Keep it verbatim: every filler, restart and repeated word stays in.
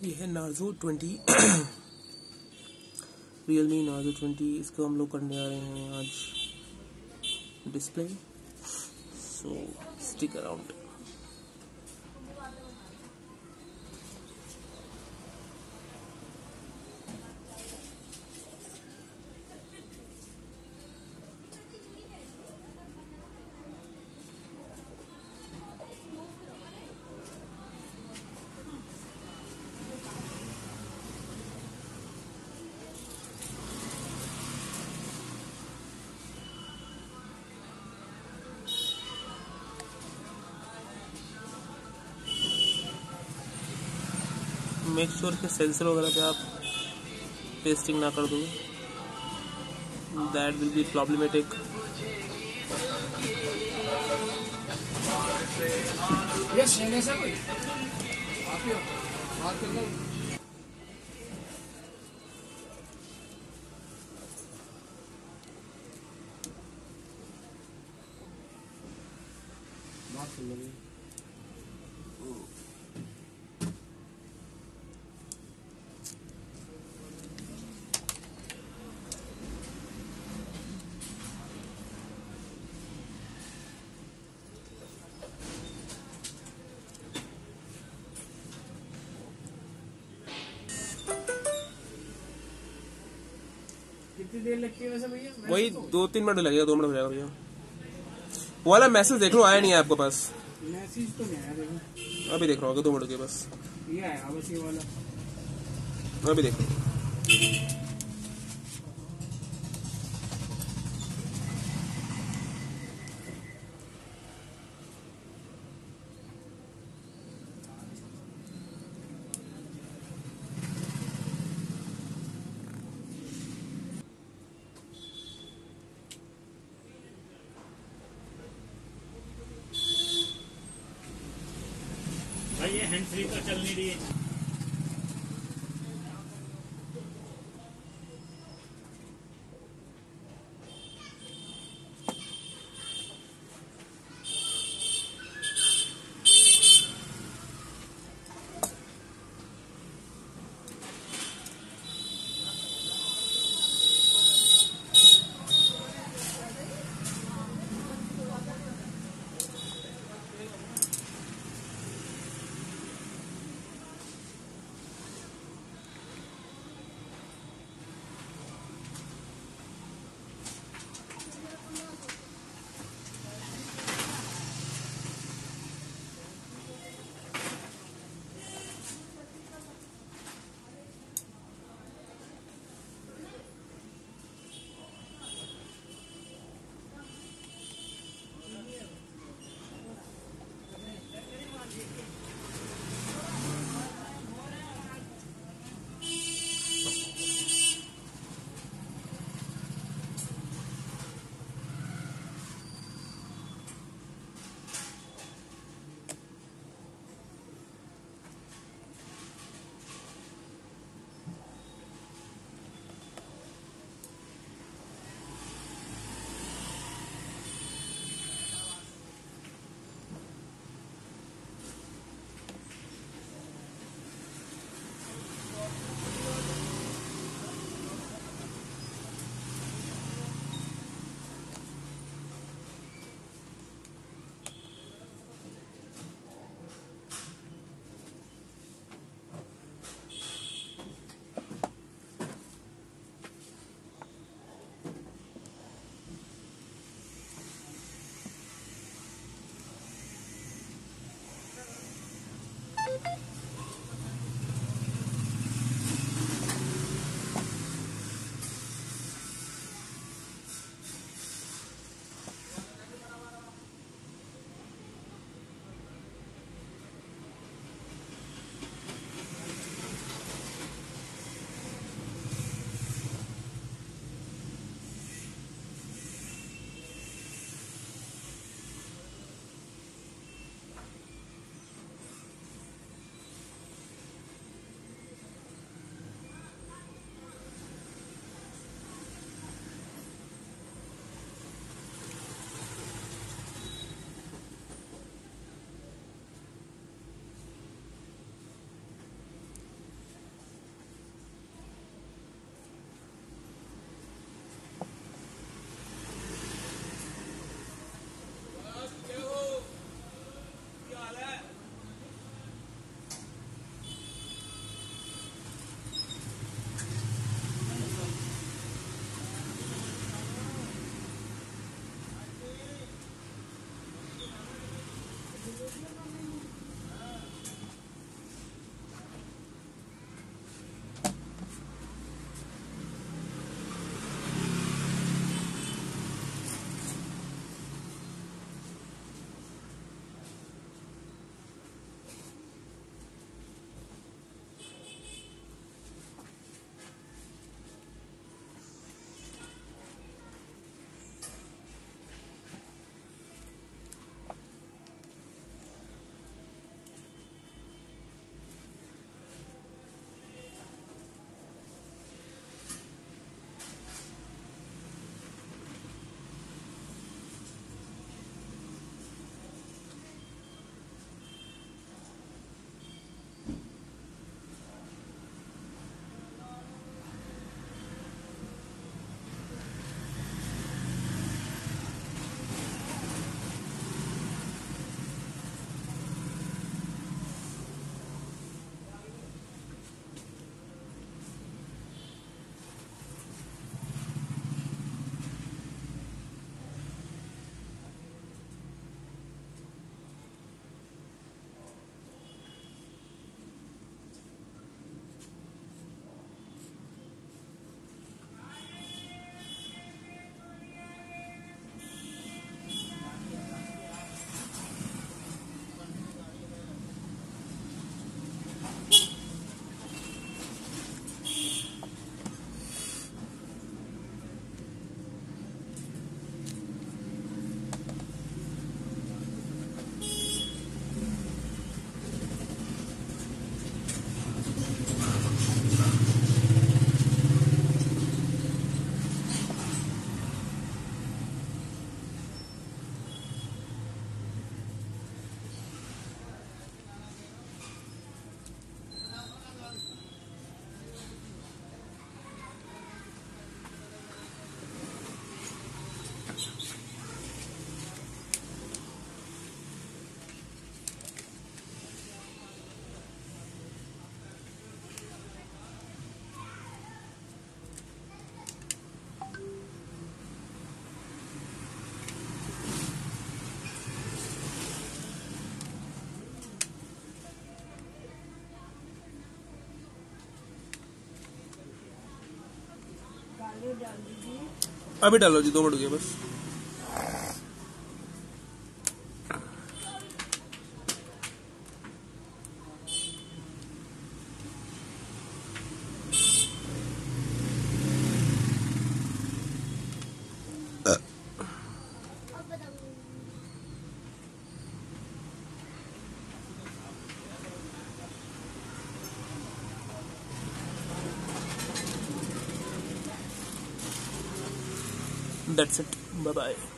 ये है Narzo twenty Realme Narzo twenty. इसको हम लोग करने आ रहे हैं आज display, so stick around. Make sure के सेंसर वगैरह पे आप पेस्टिंग ना कर दो, दैट विल बी प्रॉब्लमेटिक। कितनी देर लगती है वैसे भैया? वही दो तीन मिनट लगेगा, दो मिनट हो जाएगा भैया। वो वाला मैसेज देख लो, आया नहीं है आपके पास? मैसेज तो नहीं आया, देखो अभी देख रहा होगा, दो मिनट के बस ये आया बस ये वाला। अभी देख लो। भाई ये हैंड फ्री तो चल नहीं रही है। अभी डालो जी, दो मिनट गए बस। That's it. Bye bye.